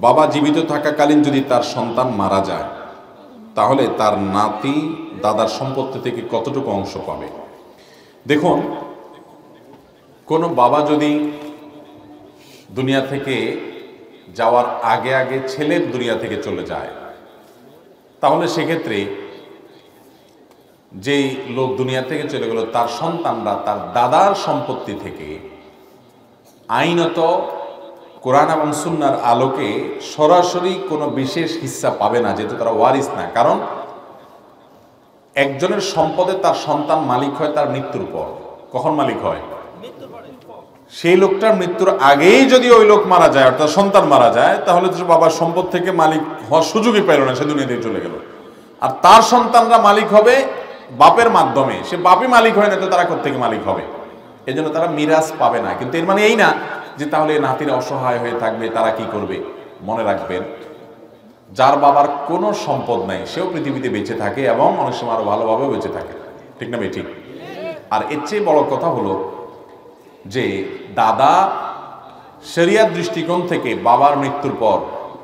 বাবা জীবিত থাকাকালীন যদি তার সন্তান মারা যায় তাহলে তার নাতি দাদার সম্পত্তি থেকে কতটুকু অংশ পাবে? দেখুন, কোনো বাবা যদি দুনিয়া থেকে যাওয়ার আগে আগে ছেলে দুনিয়া থেকে চলে যায়, তাহলে সেক্ষেত্রে যেই লোক দুনিয়া থেকে চলে গেল তার সন্তানরা তার দাদার সম্পত্তি থেকে আইনত কোরআন এবং সুন্নাহর আলোকে সরাসরি কোনো বিশেষ হিস্সা পাবে না, যেহেতু তারা ওয়ারিস না। কারণ একজনের সম্পদে তার সন্তান মালিক হয় তার মৃত্যুর পর। কখন মালিক হয়? সেই লোকটার মৃত্যুর আগেই যদি ওই লোক মারা যায়, অর্থাৎ সন্তান মারা যায়, তাহলে তো বাবার সম্পদ থেকে মালিক হওয়ার সুযোগই পেল না, সে দুনিয়া থেকে চলে গেল। আর তার সন্তানরা মালিক হবে বাপের মাধ্যমে। সে বাপই মালিক হয় না, তো তারা কোত্থেকে মালিক হবে? এই জন্য তারা মিরাজ পাবে না। কিন্তু এর মানে এই না যে তাহলে নাতিরা অসহায় হয়ে থাকবে, তারা কি করবে? মনে রাখবেন, যার বাবার কোনো সম্পদ নাই সেও পৃথিবীতে বেঁচে থাকে এবং অনেক সময় আরো ভালোভাবেও বেঁচে থাকে। ঠিক না ভাই? ঠিক। আর এর চেয়ে বড় কথা হলো যে দাদা শরিয়াত দৃষ্টিকোণ থেকে বাবার মৃত্যুর পর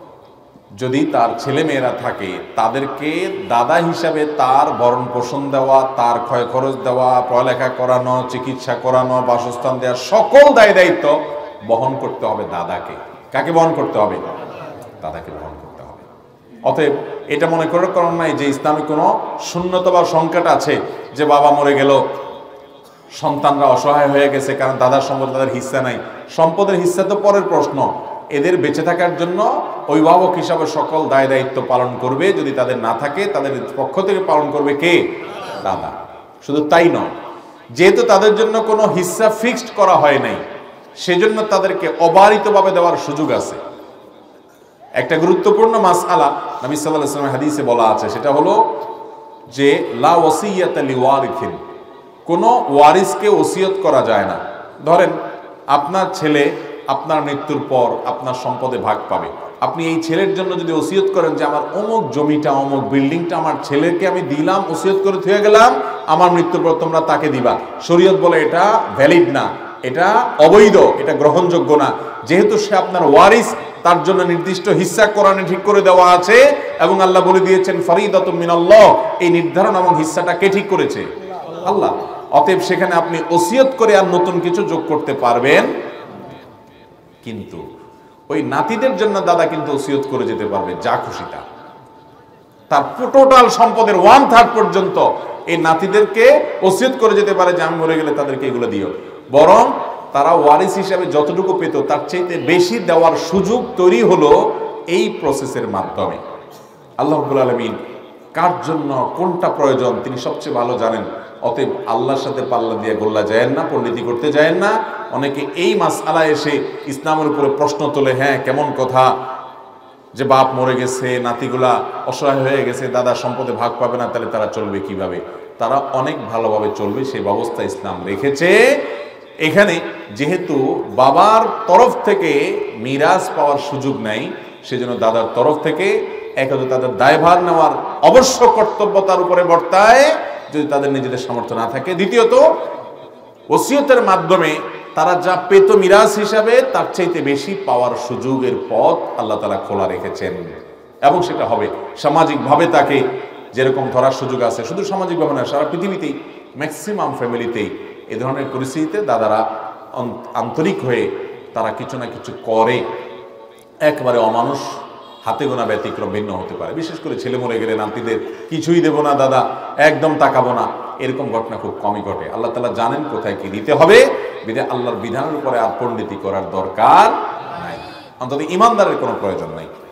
যদি তার ছেলে মেয়েরা থাকে, তাদেরকে দাদা হিসাবে তার ভরণ পোষণ দেওয়া, তার ক্ষয় খরচ দেওয়া, পড়ালেখা করানো, চিকিৎসা করানো, বাসস্থান দেওয়া, সকল দায় দায়িত্ব বহন করতে হবে দাদাকে। কাকে বহন করতে হবে? দাদাকে বহন করতে হবে। অতএব এটা মনে করার নাই যে ইসলামে কোনো শূন্যতা বা সংকট আছে যে বাবা মরে গেল, সন্তানরা অসহায় হয়ে গেছে কারণ দাদার সম্পদ তাদের হিস্সা নাই। সম্পদের হিস্সা তো পরের প্রশ্ন। এদের বেঁচে থাকার জন্য অভিভাবক হিসাবে সকল দায় দায়িত্ব পালন করবে। যদি তাদের না থাকে, তাদের পক্ষ থেকে পালন করবে কে? দাদা। শুধু তাই নয়, যেহেতু তাদের জন্য কোনো হিস্সা ফিক্সড করা হয় নাই, সেজন্য তাদেরকে অবারিতভাবে দেওয়ার সুযোগ আছে। একটা গুরুত্বপূর্ণ মাসআলা নবী সাল্লাল্লাহু আলাইহি ওয়াসাল্লাম হাদিসে বলা আছে, সেটা হলো যে লা ওয়াসিয়াতা লিওয়ারিথিন, কোনো ওয়ারিসকে ওসিয়ত করা যায় না। ধরেন আপনার ছেলে আপনার মৃত্যুর পর আপনার সম্পদে ভাগ পাবে। আপনি এই ছেলের জন্য যদি ওসিয়ত করেন যে আমার অমুক জমিটা, অমুক বিল্ডিংটা আমার ছেলেকে আমি দিলাম, ওসিয়ত করে থুয়ে গেলাম, আমার মৃত্যুর পর তোমরা তাকে দিবা, শরীয়ত বলে এটা ভ্যালিড না, এটা অবৈধ, এটা গ্রহণযোগ্য না। যেহেতু সে আপনার ওয়ারিস, তার জন্য নির্দিষ্ট হিস্সা কোরআনে ঠিক করে দেওয়া আছে এবং আল্লাহ বলে দিয়েছেন ফরিদাতুম মিনাল্লাহ। এই নির্ধারণ এবং হিস্সাটা কে ঠিক করেছে? আল্লাহ। অতএব সেখানে আপনি ওসিয়ত করে আর নতুন কিছু যোগ করতে পারবেন। কিন্তু ওই নাতিদের জন্য দাদা কিন্তু ওসিয়ত করে যেতে পারবে যা খুশি তা। তার টোটাল সম্পদের 1/3 পর্যন্ত এই নাতিদেরকে ওসিয়ত করে যেতে পারে যে আমি মরে গেলে তাদেরকে এগুলো দিও। বরং তারা ওয়ারিস হিসাবে যতটুকু পেত তার চাইতে বেশি দেওয়ার সুযোগ তৈরি হলো এই প্রসেসের মাধ্যমে। আল্লাহ রাব্বুল আলামিন কার জন্য কোনটা প্রয়োজন তিনি সবচেয়ে ভালো জানেন। অতএব আল্লাহর সাথে পাল্লা দিয়ে গোল্লা যায় না, পণ্ডিতি করতে যায় না। অনেকে এই মাসআলা এসে ইসলামের উপরে প্রশ্ন তোলে, হ্যাঁ কেমন কথা যে বাপ মরে গেছে, নাতিগুলা অসহায় হয়ে গেছে, দাদা সম্পদে ভাগ পাবে না, তাহলে তারা চলবে কিভাবে? তারা অনেক ভালোভাবে চলবে, সেই ব্যবস্থা ইসলাম রেখেছে। এখানে যেহেতু বাবার তরফ থেকে মিরাজ পাওয়ার সুযোগ নাই, সেজন্য দাদার তরফ থেকে একান্ত তাদের দায়ভার নেওয়ার অবশ্য কর্তব্য তার উপরে বর্তায় যদি তাদের নিজেদের সামর্থ্য না থাকে। দ্বিতীয়ত, ওসিয়তের মাধ্যমে তারা যা পেত মিরাজ হিসাবে তার চাইতে বেশি পাওয়ার সুযোগের পথ আল্লাহ তাআলা খোলা রেখেছেন এবং সেটা হবে সামাজিকভাবে তাকে যেরকম ধরার সুযোগ আছে। শুধু সামাজিকভাবে না, সারা পৃথিবীতেই ম্যাক্সিমাম ফ্যামিলিতেই এ ধরনের পরিস্থিতিতে দাদারা আন্তরিক হয়ে তারা কিছু না কিছু করে। একবারে অমানুষ হাতে গোনা ব্যতিক্রম ভিন্ন হতে পারে। বিশেষ করে ছেলে মরে গেলে নাতিদের কিছুই দেব না দাদা, একদম তাকাবো না, এরকম ঘটনা খুব কমই ঘটে। আল্লাহ তাআলা জানেন কোথায় কি দিতে হবে, বিধায় আল্লাহর বিধানের উপরে আর পণ্ডিতি করার দরকার নাই, অন্তত ইমানদারের কোনো প্রয়োজন নাই।